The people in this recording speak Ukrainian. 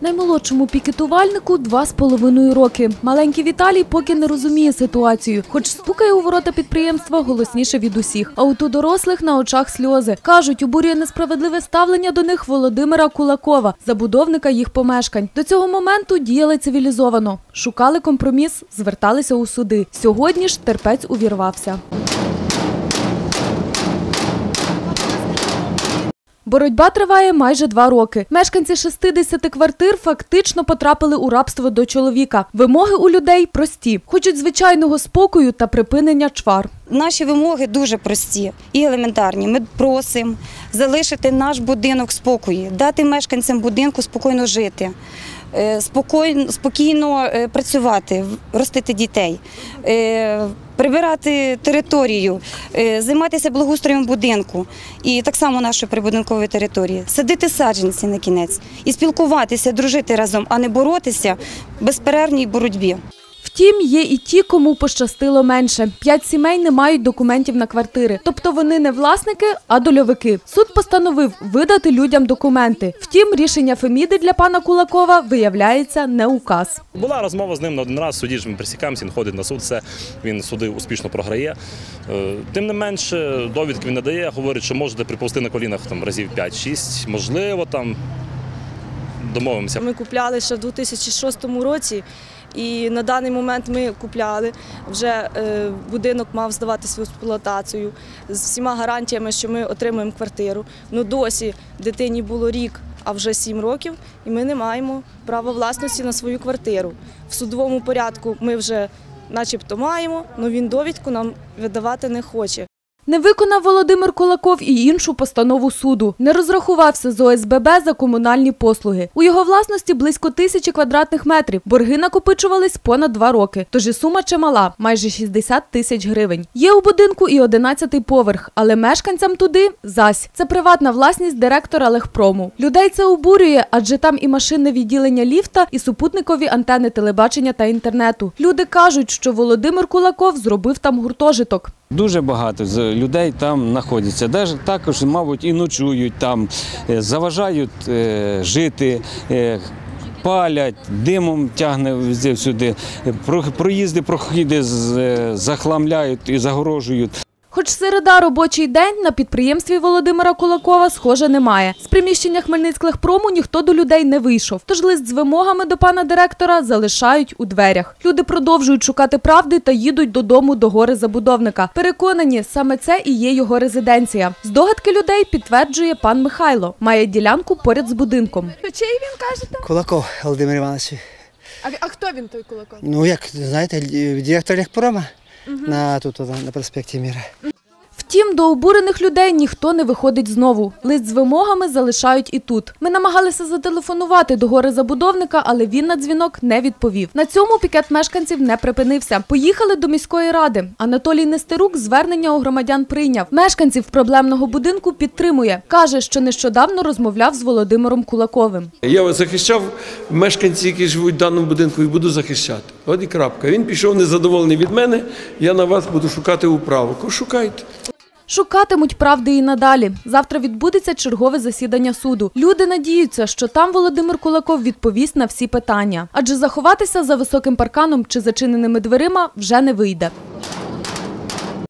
Наймолодшому пікетувальнику 2,5 роки. Маленький Віталій поки не розуміє ситуацію, хоч стукає у ворота підприємства голосніше від усіх. А от у дорослих на очах сльози. Кажуть, обурює несправедливе ставлення до них Володимира Кулакова, забудовника їх помешкань. До цього моменту діяли цивілізовано. Шукали компроміс, зверталися у суди. Сьогодні ж терпець увірвався. Боротьба триває майже 2 роки. Мешканці 60 квартир фактично потрапили у рабство до чоловіка. Вимоги у людей прості. Хочуть звичайного спокою та припинення чвар. Наші вимоги дуже прості і елементарні. Ми просимо залишити наш будинок в спокої, дати мешканцям будинку спокійно жити, спокійно працювати, ростити дітей, прибирати територію, займатися благоустроєм будинку і так само нашої прибудинкової території, садити саджанці на кінець і спілкуватися, дружити разом, а не боротися в безперервній боротьбі. Втім, є і ті, кому пощастило менше. 5 сімей не мають документів на квартири. Тобто вони не власники, а дольовики. Суд постановив видати людям документи. Втім, рішення Феміди для пана Кулакова, виявляється, не указ. Була розмова з ним не один раз, в суді ж ми присікаємося, він ходить на суд, все, він суди успішно програє. Тим не менше, довідки він не дає, говорить, що можете приповзти на колінах разів 5-6, можливо, домовимося. Ми купляли ще в 2006 році. І на даний момент ми купляли, вже будинок мав здаватися в експлуатацію з всіма гарантіями, що ми отримаємо квартиру. Ну досі дитині було рік, а вже 7 років, і ми не маємо права власності на свою квартиру. В судовому порядку ми вже начебто маємо, але він довідку нам видавати не хоче. Не виконав Володимир Кулаков і іншу постанову суду. Не розрахувався з ОСББ за комунальні послуги. У його власності близько 1000 квадратних метрів. Борги накопичувались понад 2 роки. Тож і сума чимала – майже 60 тисяч гривень. Є у будинку і 11-й поверх, але мешканцям туди – зась. Це приватна власність директора Легпрому. Людей це обурює, адже там і машинне відділення ліфта, і супутникові антени телебачення та інтернету. Люди кажуть, що Володимир Кулаков зробив там гуртожиток. Дуже багато людей там знаходяться. Також, мабуть, і ночують там, заважають жити, палять, димом тягне всюди, проходи захламляють і загорожують. Хоч середа – робочий день, на підприємстві Володимира Кулакова, схоже, немає. З приміщення Хмельницькlegпрому ніхто до людей не вийшов. Тож лист з вимогами до пана директора залишають у дверях. Люди продовжують шукати правди та їдуть додому до горе-забудовника. Переконані, саме це і є його резиденція. Здогадки людей підтверджує пан Михайло. Має ділянку поряд з будинком. Чий він, кажете? Кулаков Володимир Іванович. А хто він, той Кулаков? Ну, як, знаєте, директор Легпрома на проспекті Міра. Втім, до обурених людей ніхто не виходить знову. Лист з вимогами залишають і тут. Ми намагалися зателефонувати до горе-забудовника, але він на дзвінок не відповів. На цьому пікет мешканців не припинився. Поїхали до міської ради. Анатолій Нестерук звернення у громадян прийняв. Мешканців проблемного будинку підтримує. Каже, що нещодавно розмовляв з Володимиром Кулаковим. Я захищав мешканців, які живуть в даному будинку, і буду захищати. От і крапка. Він пішов незадоволений від мене, я на вас буду шукати управу. Шукайте. Шукатимуть правди і надалі. Завтра відбудеться чергове засідання суду. Люди надіються, що там Володимир Кулаков відповість на всі питання. Адже заховатися за високим парканом чи зачиненими дверима вже не вийде.